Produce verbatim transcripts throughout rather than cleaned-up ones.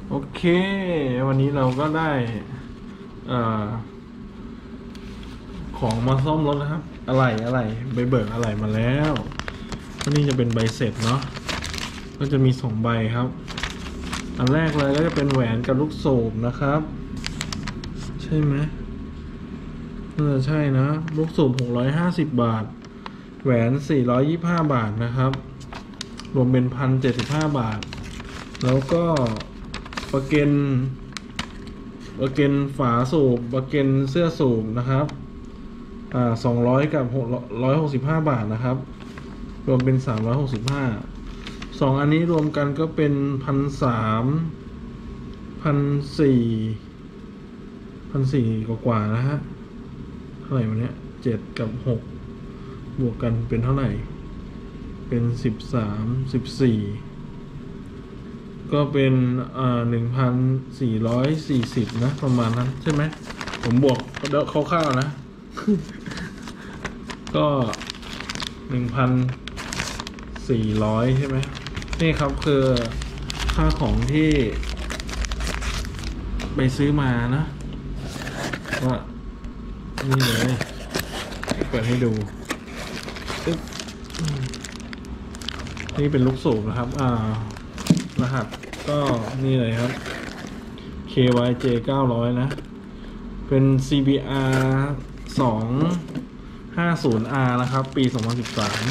โอเควันนี้เราก็ได้เอ่อของมาซ่อมรถนะครับอะไรอะไรใบเบิกอะไรมาแล้วก็นี่จะเป็นใบเสร็จเนาะก็จะมีสองใบครับอันแรกเลยก็จะเป็นแหวนกับลูกสูบนะครับใช่ไหมน่าจะใช่นะลูกสูบหกร้อยห้าสิบบาทแหวนสี่ร้อยยี่สิบห้าบาทนะครับรวมเป็นพันเจ็ดสิบห้าบาทแล้วก็ประเกันประเกันฝาสูบประเกันเสื้อสูบนะครับอ่าสองร้อยกับหกร้อยหกสิบห้าบาทนะครับรวมเป็นสามร้อยหกสิบห้าสองอันนี้รวมกันก็เป็นพันสามพันสี่พันสี่กว่าๆนะฮะเท่าไหร่วันนี้เจ็ดกับหกบวกกันเป็นเท่าไหร่เป็นสิบสามสิบสี่ก็เป็นอ่าหนึ่งพันสี่ร้อยสี่สิบนะประมาณนั้นใช่ไหมผมบวกคร่าวๆนะ ก็หนึ่งพันสี่ร้อยใช่ไหมนี่ครับคือค่าของที่ไปซื้อมานะว่านี่เลยเปิดให้ดูนี่เป็นลูกสูบนะครับอ่ารหัสก็นี่เลยครับ เค วาย เจ เก้าร้อยนะเป็น ซี บี อาร์ สองห้าศูนย์ อาร์ นะครับปีสองพันสิบสาม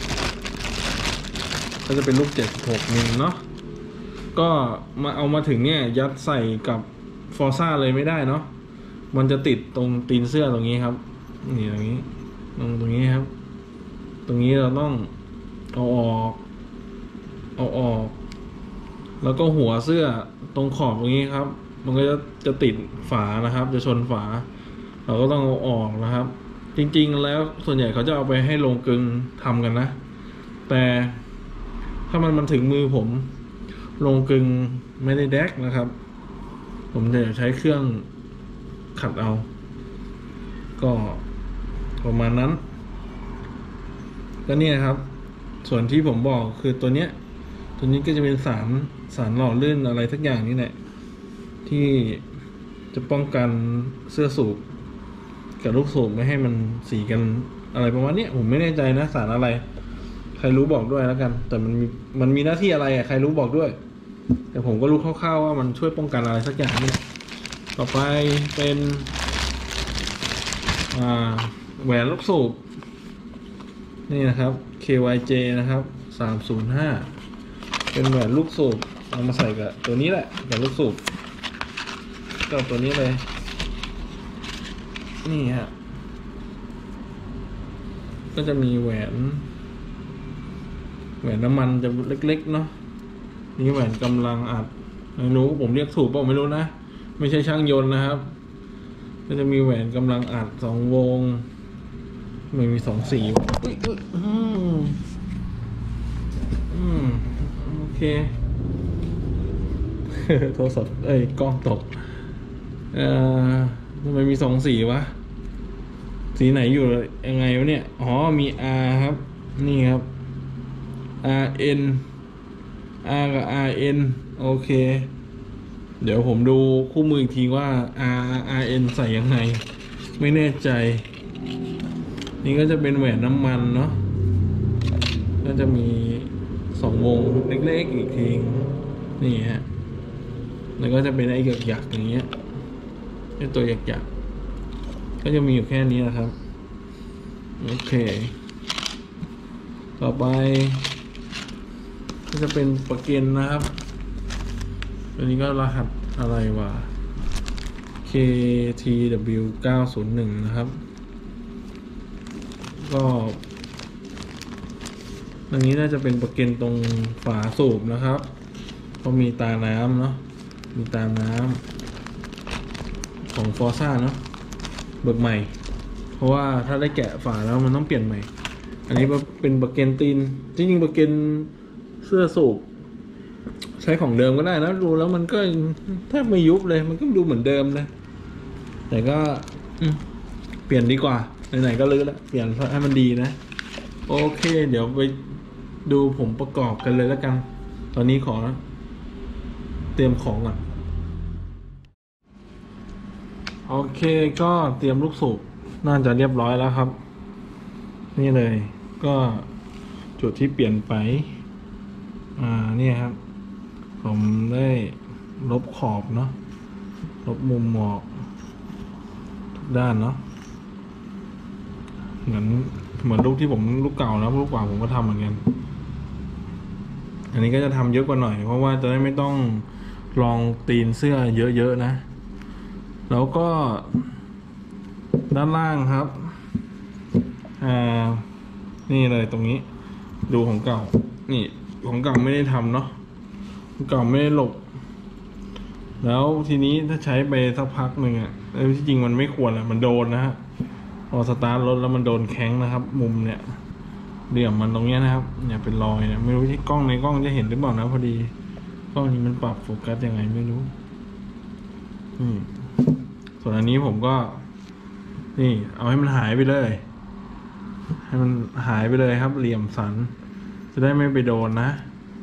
ก็จะเป็นลูกเจ็ดสิบหกมิลเนาะก็มาเอามาถึงเนี่ยยัดใส่กับฟอร์ซ่าเลยไม่ได้เนาะมันจะติดตรงตีนเสื้อตรงนี้ครับนี่ตรงนี้ตรงตรงนี้ครับตรงนี้เราต้องเอาออกเอาออกแล้วก็หัวเสื้อตรงขอบตรงนี้ครับมันก็จะจะติดฝานะครับจะชนฝาเราก็ต้องเอาออกนะครับจริงๆแล้วส่วนใหญ่เขาจะเอาไปให้โรงกลึงทำกันนะแต่ถ้ามันมันถึงมือผมโรงกลึงไม่ได้แดกนะครับผมจะใช้เครื่องขัดเอาก็ประมาณนั้นก็เนี่ยครับส่วนที่ผมบอกคือตัวเนี้ยตัวนี้ก็จะเป็นสารสารหล่อลื่นอะไรสักอย่างนี่แหละที่จะป้องกันเสื้อสูบกับลูกสูบไม่ให้มันสีกันอะไรประมาณนี้ผมไม่แน่ใจนะสารอะไรใครรู้บอกด้วยแล้วกันแต่มันมีมันมีหน้าที่อะไรอ่ะใครรู้บอกด้วยแต่ผมก็รู้คร่าวๆว่ามันช่วยป้องกันอะไรสักอย่างนี่ต่อไปเป็นอ่าแหวนลูกสูบนี่นะครับ เค วาย เจ นะครับสามศูนย์ห้าเป็นแหวนลูกสูบเอามาใส่กับตัวนี้แหละกับลูกสูบก็ตัวนี้เลยนี่ฮะก็จะมีแหวนแหวนน้ำมันจะเล็กๆเนาะนี่แหวนกำลังอัดไม่รู้ผมเรียกถูกเปล่าไม่รู้นะไม่ใช่ช่างยนต์นะครับก็จะมีแหวนกำลังอัดสองวงมันมีสองสีอุ้ยอุ้ยอืมอืมโอเค โทรศัพท์เอ้ยกล้องตกเอ่อทำไมมีสองสีวะสีไหนอยู่ยังไงวะเนี่ยอ๋อมี R ครับนี่ครับ R N R กับ R N โอเคเดี๋ยวผมดูคู่มืออีกทีว่า R R N ใส่ยังไงไม่แน่ใจนี่ก็จะเป็นแหวนน้ำมันเนาะก็จะมีสองวงเล็กๆอีกทีนี่ฮะแล้วก็จะเป็นไอ้หยักๆอย่างเงี้ยไอ้ตัวหยักๆก็จะมีอยู่แค่นี้นะครับโอเคต่อไปก็จะเป็นประเกันนะครับตัวนี้ก็รหัสอะไรวะ เค ที ดับเบิลยู เก้าศูนย์หนึ่ง นะครับก็อันนี้น่าจะเป็นประเกันตรงฝาสูบนะครับก็มีตาน้ำเนาะมีตาน้ำของฟอร์ซ่าเนาะเบิกใหม่เพราะว่าถ้าได้แกะฝาแล้วมันต้องเปลี่ยนใหม่อันนี้เป็นประเกันตีนจริงๆประเกันเสื้อสูบใช้ของเดิมก็ได้นะดูแล้วมันก็แทบไม่ยุบเลยมันก็ดูเหมือนเดิมเลยแต่ก็เปลี่ยนดีกว่าไหนๆก็ลื้อแล้วเปลี่ยนให้มันดีนะโอเคเดี๋ยวไปดูผมประกอบกันเลยแล้วกันตอนนี้ขอเตรียมของก่อนโอเคก็เตรียมลูกสูบน่าจะเรียบร้อยแล้วครับ นี่เลยก็จุดที่เปลี่ยนไปอ่าเนี่ยครับ ผมได้ลบขอบเนาะลบมุมหมอกทุกด้านเนาะเหมือนเหมือนลูกที่ผมลูกเก่านะลูกเก่าผมก็ทำเหมือนกันอันนี้ก็จะทำเยอะกว่าหน่อยเพราะว่าจะได้ไม่ต้องลองตีนเสื้อเยอะๆนะแล้วก็ด้านล่างครับอ่านี่เลยตรงนี้ดูของเก่านี่ของเก่าไม่ได้ทำเนาะของเก่าไม่ได้หลบแล้วทีนี้ถ้าใช้ไปสักพักหนึ่งอ่ะเออที่จริงมันไม่ควรอ่ะมันโดนนะฮะพอสตาร์ทรถแล้วมันโดนแข้งนะครับ มุมเนี่ยเหลี่ยมมันตรงเนี้ยนะครับเนี่ยเป็นรอยเนี่ยไม่รู้ที่กล้องในกล้องจะเห็นหรือเปล่านะพอดีกล้องนี้มันปรับโฟกัสยังไงไม่รู้อืมส่วนอันนี้ผมก็ นี่เอาให้มันหายไปเลย ให้มันหายไปเลยครับ เหลี่ยมสัน จะได้ไม่ไปโดนนะ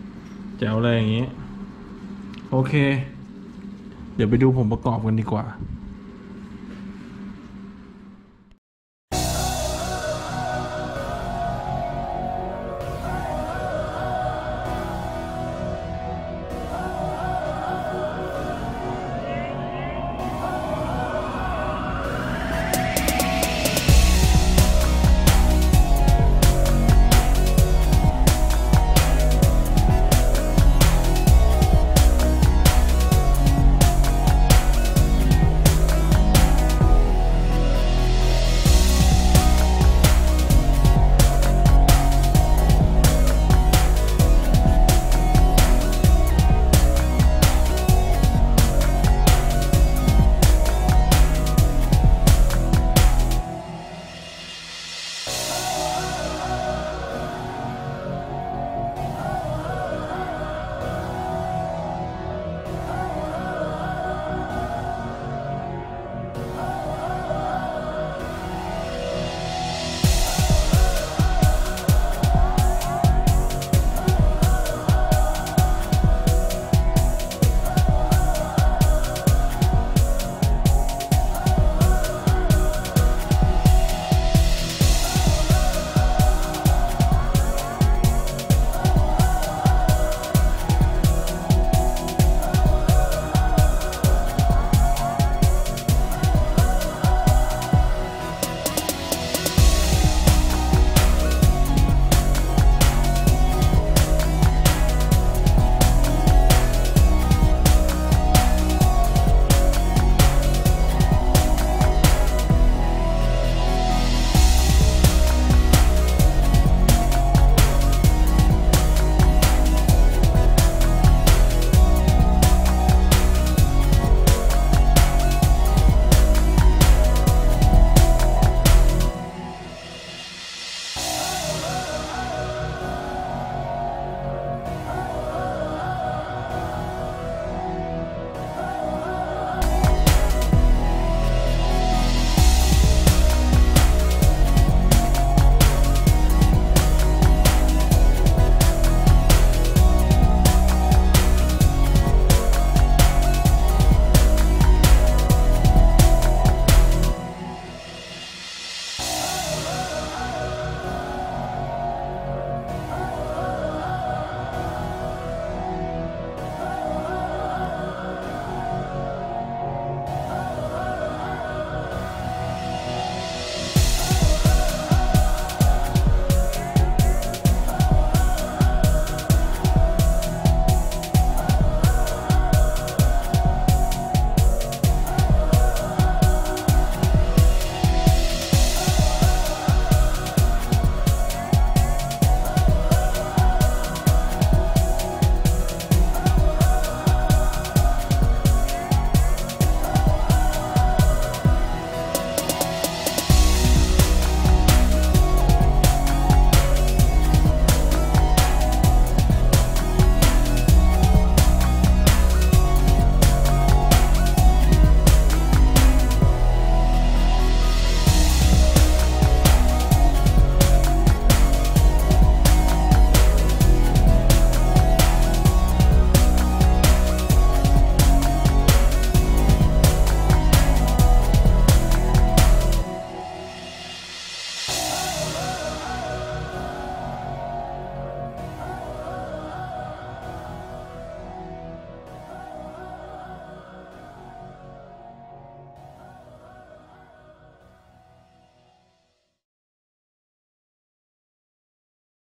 แจ๋วเลยอย่างนี้ โอเค เดี๋ยวไปดูผมประกอบกันดีกว่า